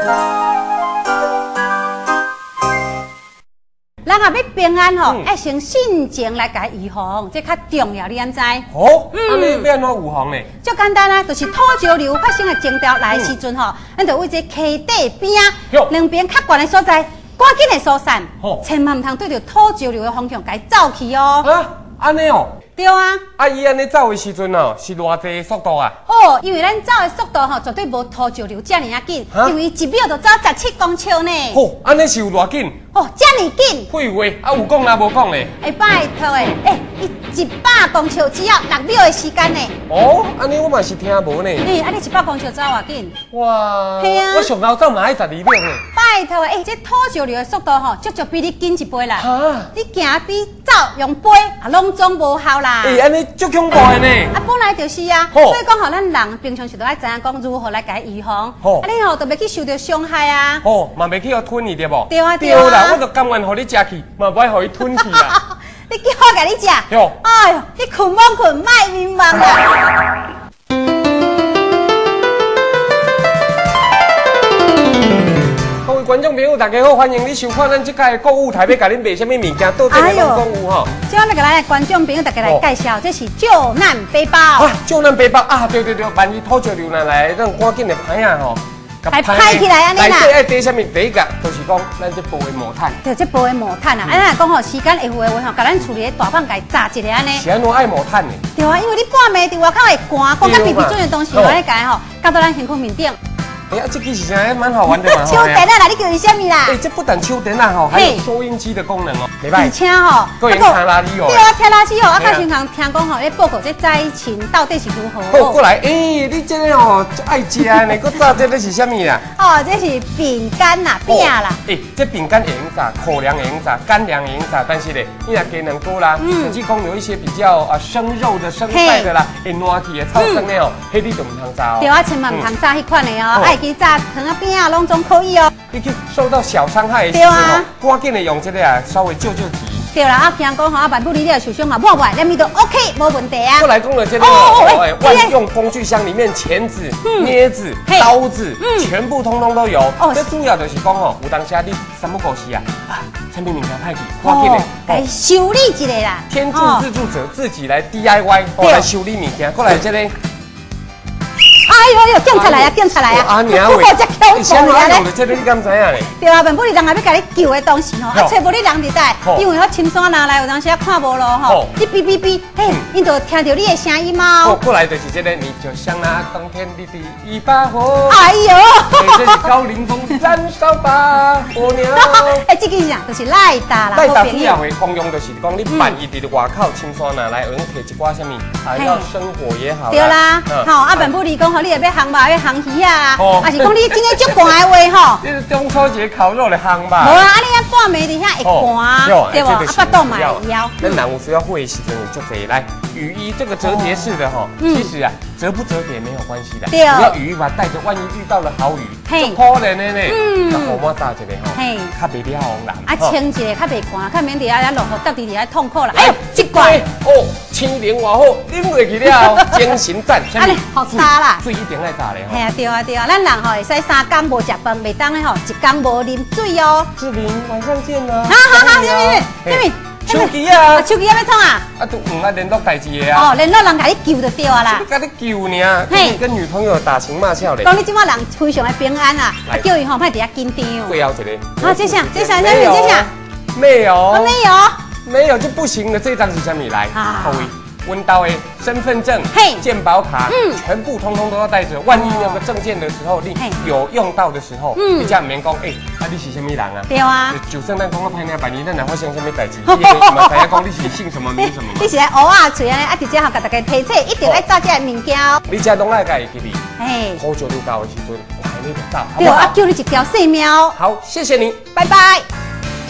人若要平安吼，要先信前来甲预防，这较重要，你安知？ 哦，安尼要安怎预防呢？ 足简单啊，就是土石流发生的征兆来的时阵吼，咱就为这溪底边两边较悬的所在，赶紧的疏散，千万唔通对着土石流的方向甲伊走去哦。 啊，安尼哦。 对啊， 啊，伊安尼走的时阵哦，是偌济速度啊？ 哦，因为咱走的速度吼，绝对无土石流这尔啊紧，因为1秒就走17公尺呢。 哦，安尼是有偌紧？ 哦，这么紧？ 废话，啊有讲啦无讲嘞？ 拜托诶，伊100公尺只要6秒的时间呢。 哦，安尼我嘛是听无呢。 你100公尺走偌紧？ 哇， 系啊， 我上高走嘛爱12秒呢。 拜托诶，这土石流的速度吼，足比你紧一倍啦。你行比走用飞，拢总无效啦。 安尼足恐怖的呢。 本来就是啊，所以讲吼，咱人平常时都爱知影讲如何来甲伊预防。你吼都袂去受到伤害啊。 嘛袂去互吞去对无？ 对啊。 对啦，我就甘愿互你食去，嘛不爱互伊吞去啦。 你叫我甲你食？哎呦，你困懵困，卖迷茫啦。 各位观众朋友，大家好，欢迎你收看咱这届的购物台，要甲恁卖什么物件，到底拢讲有吼。 今日来观众朋友，大家来介绍，这是救难背包。 救难背包啊，对，万一土石流来来，咱赶紧的拍啊吼。 还拍起来安尼啦！ 内底爱缀什么？第一个就是讲，咱这包的木炭。 对，这包的木炭啊，安尼讲吼，时间会有的话吼，甲咱厝里的大棒甲伊炸一个安尼。 是安怎爱木炭呢？对啊，因为你半暝伫外口会寒，讲甲皮皮准的东西，安尼甲伊吼，夹到咱身躯面顶。 这其实还蛮好玩的嘛。 手电啊啦，你叫伊什么啦？ 这不但手电啊吼，还有收音机的功能哦，袂歹。 而且吼， 还有听垃圾哦。 对啊，听垃圾哦，较经常听讲吼，咧报告这灾情到底是如何？ 好，过来，你这个吼爱食呢，佮炸这个是什么啦？ 这是饼干啦，饼啦。 这饼干会用炸，口粮会用炸，干粮会用炸，但是咧，你若加两锅啦，甚至讲有一些比较生肉的、生菜的啦，会烂去的、臭生的哦，迄你就唔通炸哦。 对啊，千万唔通炸迄款的哦，爱去炸糖啊、饼啊，拢总可以哦。 你去受到小伤害的时候，赶紧的用这个啊，稍微救急。 对啦，听讲吼，万不你若受伤啊，抹抹，连咪都 OK， 无问题啊。 过来讲了这个万用工具箱里面钳子、镊子、刀子，全部通通都有。这主要就是讲吼，有当下你三不五时啊，产品物件歹去，赶紧的来修理一个啦。 天助自助者，自己来 DIY， 来修理物件。过来这个。 哎呦，警察来啊！警察来啊！ 啊，娘喂！先来用的这个你敢知影咧？ 对啊，本不是人也要甲你救的东西吼，找无你人伫带，因为我青山拿来有当时看无路吼，你哔哔哔，嘿，因就听到你的声音嘛。 过来就是这个，你就像那冬天里的一把火。 哎呦！ 这是高凌风燃烧吧，火鸟。 这个啥？就是赖达啦。 赖达主要的功用就是讲，你万一伫外口青山拿来，用摕一寡什么，要生火也好。 对啦，好，本不离讲吼，你要航吧，要航鱼啊，还是讲你今日足寒的话吼？ 这是中秋节烤肉的航吧？ 无啊，你啊半暝伫遐会寒，对不？啊，巴肚嘛会枵。 咱人有需要会的时阵就可以来雨衣这个折叠式的哈，其实啊折不折叠没有关系的，只要雨衣把它带着，万一遇到了豪雨，就可怜的呢。那好嘛炸一个吼，较袂了红人。 啊，清一个较袂寒，较免伫遐落雨搭伫遐痛苦啦。哎呦，这怪哦，青莲偌好，啉落去了，精神赞。 安尼好炸啦， 水一定爱炸咧。 嘿啊，对啊对啊，咱人吼会使3天无食饭，袂当咧吼1天无啉水哦。 志玲，晚上见啦。 好， 手机啊， 手机要创啊？ 都唔爱联络代志的啊。 联络人甲你救就对啊啦。 甲你救呢，跟女朋友打情骂俏咧。 讲你即马人非常的平安啊，叫伊吼莫伫遐紧张。 最后一个。 这啥？ 没有就不行了。这张是什么来？各位。温刀的身份证、健保卡，全部通通都要带着。万一那个证件的时候，你有用到的时候，你这样免讲，你是什么人啊？对啊。就算咱讲到歹听，万一咱若发生什么代志，你嘛知影讲你是姓什么名什么？ 你是来蚵仔嘴安尼，直接吼甲大家提醒，一定要照这物件。 你这拢爱家己记哩。土石流到的时阵，来你就走，好不好？ 对，叫你一条细命。 好，谢谢你， 拜拜。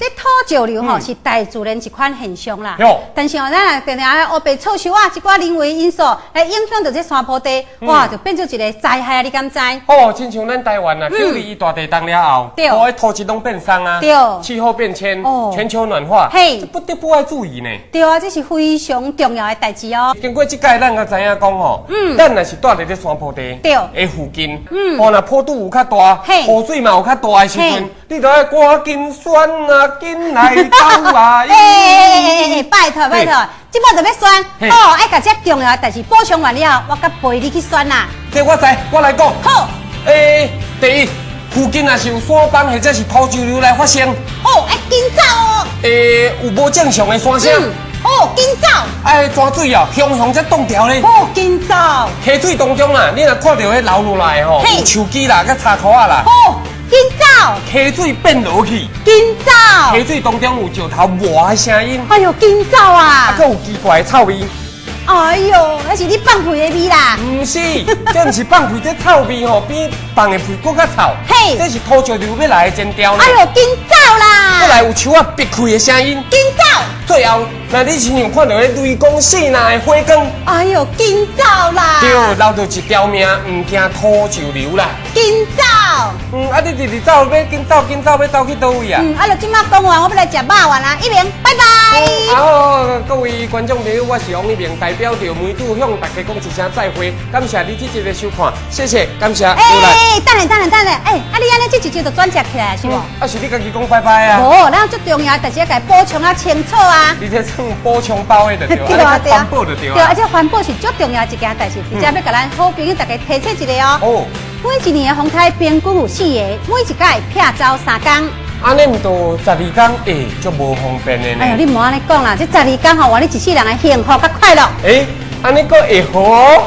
这土石流吼是大自然一款现象啦。但是哦，咱定定黑白臭树啊，一寡人为因素来影响到这山坡地，哇，就变做一个灾害啊！你敢知？ 哦，亲像咱台湾啊，92大地震了后，哦，土质拢变松啊，气候变迁，全球暖化，嘿，不得不爱注意呢。 对啊，这是非常重要的代志哦。 经过这届，咱才知影讲吼，咱若是住伫咧山坡地的附近，哦，若坡度有较大，雨水嘛有较大的时阵，你就要赶紧选啊，紧来到啊！ 拜托拜托，即摆就要选，哦，爱甲这重要的代志补充完了，我甲陪你去选啦。 这我知，我来讲。 好， 第一，附近若是有山崩或者是土石流来发生， 哦，爱紧走哦。 有无正常的山声？ 哦，紧走！ 哎，泉水啊，向向才冻掉咧。 哦，紧走！ 溪水当中啊，你若看到迄流落来吼，有树枝啦、甲柴壳啊啦。 哦，紧走！ 溪水变落去。 紧走！ 溪水当中有石头磨的声音。 哎呦，紧走啊！ 还有奇怪的臭味。 哎呦，那是你放屁的味啦！ 不是，这不是放屁，这臭味吼比放的屁更较臭。嘿，这是土石流要来的前兆呢。 哎呦，紧走啦！ 再来有树啊逼开的声音。 紧走！ 最后，那你亲像看到迄雷公四那的火光。 哎呦，紧走啦！ 对，留着一条命，唔惊土石流啦。 紧走！ 啊，你直直走，要紧走，要走去倒位啊？ 啊，就即马讲完，我要来食肉丸啦，一鸣，拜拜。 好，各位观众朋友，我是王一鸣，代表着梅主向大家讲一声再会，感谢你这集的收看，谢谢，感谢。 等下，你安尼这一集就转接起来是无？ 啊，是你家己讲拜拜啊？ 无，咱最重要，大家该补充啊清楚啊。 你这算补充包的就对啊，环保就对啊。 对，而且环保是最重要一件代志，而且要甲咱好朋友大家提醒一个哦。哦。每一年的风台平均有4个，每一届撇走3天。 安尼唔到12天，就无方便的呢。 哎呦，你莫安尼讲啦，这12天吼，换你一世人的幸福甲快乐。 安尼个会好。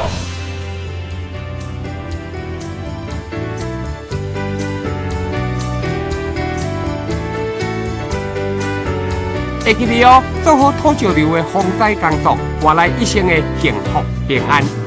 会记得哦，做好土石流的防灾工作，换来一生的幸福平安。